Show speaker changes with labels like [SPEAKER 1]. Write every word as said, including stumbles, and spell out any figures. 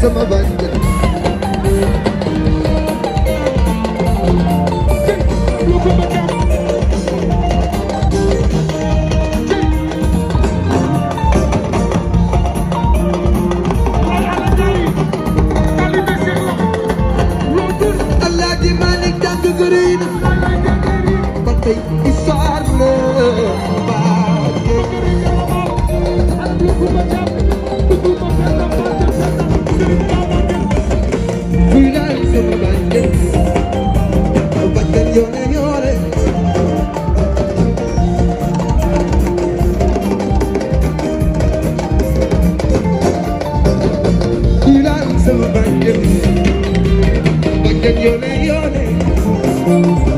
[SPEAKER 1] sama bàjjen Alaaji Malick jàng gërëy na ba tey histoire la buy laal sama bàjjen bàjjen yoone yoone buy laal sama bàjjen bàjjen yoone yoone